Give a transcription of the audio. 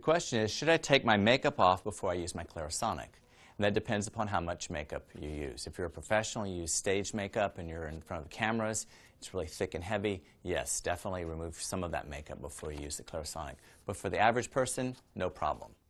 question is, should I take my makeup off before I use my Clarisonic? And that depends upon how much makeup you use. If you're a professional, you use stage makeup and you're in front of cameras, it's really thick and heavy, yes, definitely remove some of that makeup before you use the Clarisonic. But for the average person, no problem.